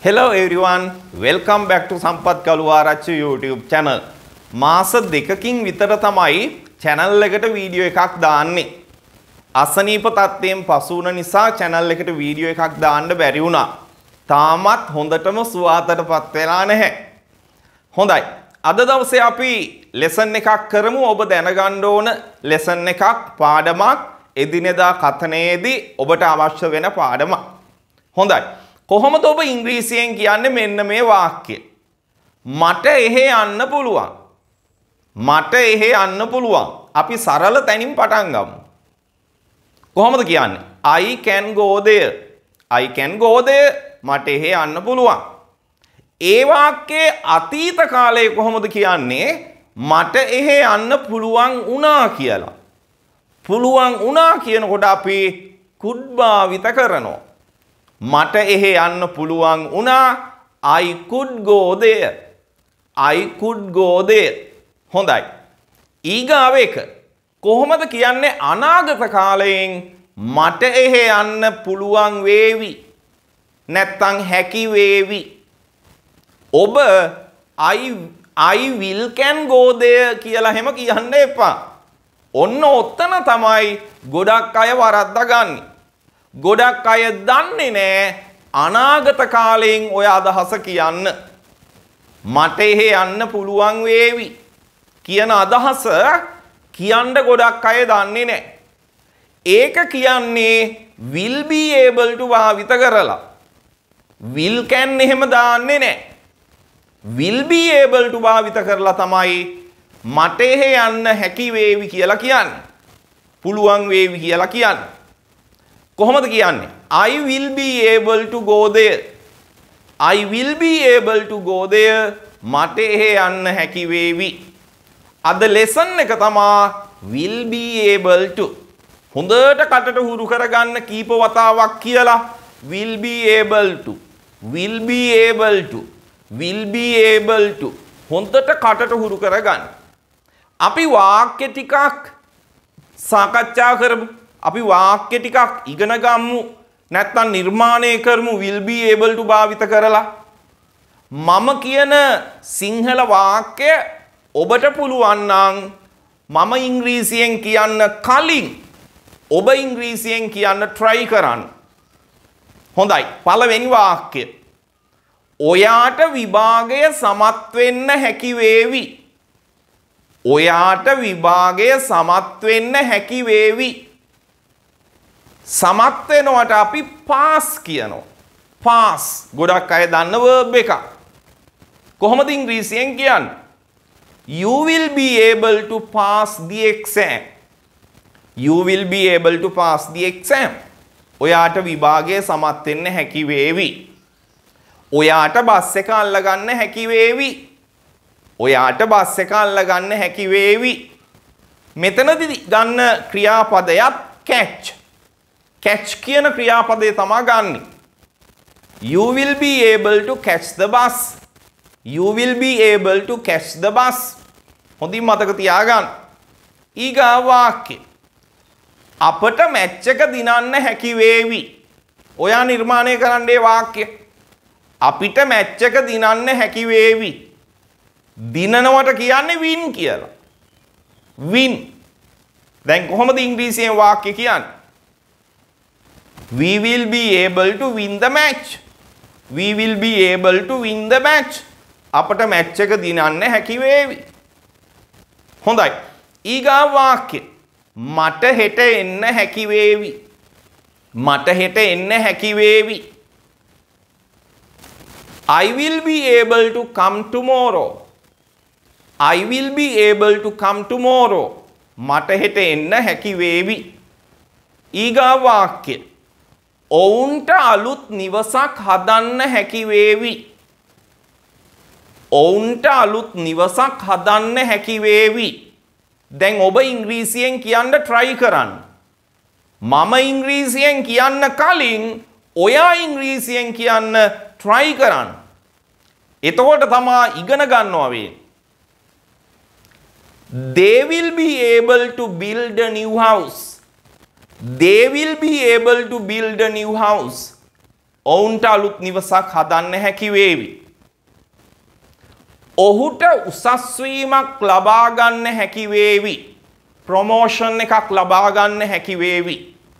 Hello everyone, welcome back to Sampath Kaluwarachchi YouTube channel. මාස දෙකකින් විතර තමයි channel එකට වීඩියෝ එකක් දාන්නේ. අසනීප තත්ත්වයෙන් පසු වුණ නිසා channel එකට වීඩියෝ එකක් දාන්න බැරි වුණා. තාමත් හොඳටම සුවාතටපත් වෙලා නැහැ. හොඳයි. අද දවසේ අපි lesson එකක් කරමු. ඔබ දැනගන්න ඕන lesson එකක් පාඩමක් එදිනෙදා කතනයේදී ඔබට අවශ්‍ය වෙන පාඩමක්. හොඳයි. කොහොමද ඔබ ඉංග්‍රීසියෙන් කියන්නේ මෙන්න මේ වාක්‍යය? මට එහෙ යන්න පුළුවන්. මට එහෙ යන්න පුළුවන්. අපි සරල තැනින් පටන් ගමු. කොහොමද කියන්නේ? I can go there. I can go there. මට එහෙ යන්න පුළුවන්. ඒ වාක්‍යයේ අතීත කාලයේ කොහොමද කියන්නේ? මට එහෙ යන්න පුළුවන් වුණා කියලා. පුළුවන් වුණා කියනකොට අපි could භාවිත කරනවා. මට එහෙ යන්න පුළුවන් වුණා. I could go there. I could go there. හොඳයි. ඊගාව එක කොහොමද කියන්නේ අනාගත කාලයෙන් මට එහෙ යන්න පුළුවන් වේවි නැත්තම් හැකි වේවි. ඔබ I will can go there කියලා හැම කියන්න එපා. ඔන්න ඔතන තමයි ගොඩක් අය වරද්දාගන්නේ. ගොඩක් අය දන්නේ නැහැ අනාගත කාලයෙන් ඔය අදහස කියන්න. මට එහෙ යන්න පුළුවන් වේවි කියන අදහස කියන්න ගොඩක් අය දන්නේ නැහැ. ඒක කියන්නේ will be able to භාවිත කරලා. will can එහෙම දාන්නේ නැහැ. will be able to භාවිත කරලා තමයි මට එහෙ යන්න හැකි වේවි කියලා කියන්නේ. පුළුවන් වේවි කියලා කියන්නේ. කොහොමද කියන්නේ? I will be able to go there. I will be able to go there. මට එහෙ යන්න හැකි වේවි. අද lesson එක තමා will be able to. හොඳට කටට හුරු කරගන්න කීප වතාවක් කියලා will be able to. will be able to. will be able to. හොඳට කටට හුරු කරගන්න. අපි වාක්‍ය ටිකක් සාකච්ඡා කරමු. අපි වාක්‍ය ටිකක් ඉගෙන ගමු. නැත්නම් නිර්මාණය කරමු will be able to භාවිත කරලා. මම කියන සිංහල වාක්‍ය ඔබට පුළුවන් නම් මම ඉංග්‍රීසියෙන් කියන්න කලින් ඔබ ඉංග්‍රීසියෙන් කියන්න try කරන්න. හොඳයි. පළවෙනි වාක්‍ය. ඔයාට විභාගය සමත් වෙන්න හැකි වේවි. ඔයාට විභාගය සමත් වෙන්න හැකි වේවි. සමත් වෙනවට අපි pass කියනවා. pass ගොඩක් අය දන්න verb එකක්. කොහොමද ඉංග්‍රීසියෙන් කියන්නේ? You will be able to pass the exam. You will be able to pass the exam. ඔයාට විභාගය සමත් වෙන්න හැකි වේවි. ඔයාට බස් එක අල්ලගන්න හැකි වේවි. ඔයාට බස් එක අල්ලගන්න හැකි වේවි. මෙතනදී ගන්න ක්‍රියාපදයක් catch. catch කියන ක්‍රියාපදේ තමයි ගන්නෙ. You will be able to catch the bus. You will be able to catch the bus. හොඳින් මතක තියාගන්න. ඊගා වාක්‍ය. අපට මැච් එක දිනන්න හැකි වේවි. ඔයා නිර්මාණය කරන්නේ වාක්‍ය. අපිට මැච් එක දිනන්න හැකි වේවි. දිනනවට කියන්නේ win කියලා. win. දැන් කොහොමද ඉංග්‍රීසියෙන් වාක්‍ය කියන්නේ? We will be able to win the match. We will be able to win the match. අපට මැච් එක දිනන්න හැකි වේවි. හොඳයි. ඊගා වාක්‍ය. මට හෙට එන්න හැකි වේවි. මට හෙට එන්න හැකි වේවි. I will be able to come tomorrow. I will be able to come tomorrow. මට හෙට එන්න හැකි වේවි. ඊගා වාක්‍ය. ඔවුන්ට අලුත් නිවසක් හදන්න හැකි වේවි. ඔවුන්ට අලුත් නිවසක් හදන්න හැකි වේවි. දැන් ඔබ ඉංග්‍රීසියෙන් කියන්න try කරන්න. මම ඉංග්‍රීසියෙන් කියන්න කලින් ඔයා ඉංග්‍රීසියෙන් කියන්න try කරන්න. එතකොට තමා ඉගෙන ගන්නවා වෙන්නේ. They will be able to build a new house. They will be able to build a new house. ඔවුන්ට අලුත් නිවසක් හදන්න හැකි වේවි. ඔහුට උසස් වීමක් ලබා ගන්න හැකි වේවි. ප්‍රොමෝෂන් එකක් ලබා ගන්න හැකි වේවි.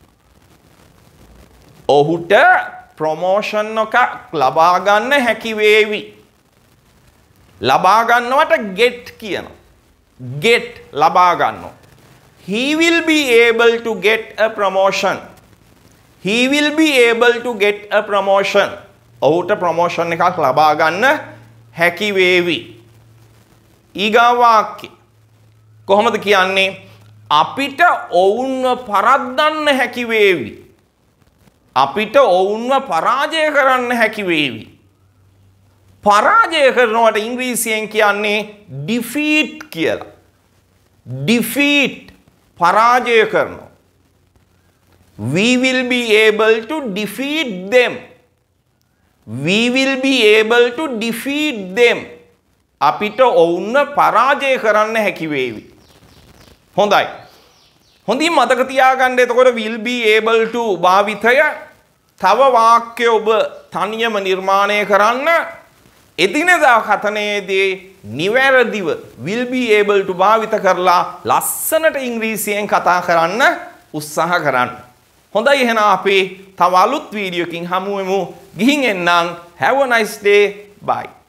ඔහුට ප්‍රොමෝෂන් එකක් ලබා ගන්න හැකි වේවි. ලබා ගන්නවට get කියනවා. get ලබා ගන්නවා. He will be able to get a promotion. He will be able to get a promotion. ඔහුට ප්‍රොමෝෂන් එකක් ලබා ගන්න හැකි වේවි. ඊගා වාක්‍ය කොහොමද කියන්නේ? අපිට ඔවුන්ව පරද්දන්න හැකි වේවි. අපිට ඔවුන්ව පරාජය කරන්න හැකි වේවි. පරාජය කරනවට ඉංග්‍රීසියෙන් කියන්නේ defeat කියලා. defeat පරාජය කරනවා. We will be able to defeat them. We will be able to defeat them. අපිට ඔවුන්ව පරාජය කරන්න හැකි වේවි. හොඳයි. හොඳින් මතක තියාගන්න එතකොට will be able to භාවිතය තව වාක්‍ය ඔබ තනියම නිර්මාණය කරන්න. එදිනෙදා කතනයේදී නිවැරදිව will be able to භාවිත කරලා ලස්සනට ඉංග්‍රීසියෙන් කතා කරන්න උත්සාහ කරන්න. හොඳයි එහෙනම් අපි තව අලුත් වීඩියෝකින් හමු වෙමු. ගිහින් එන්නම්. Have a nice day. Bye.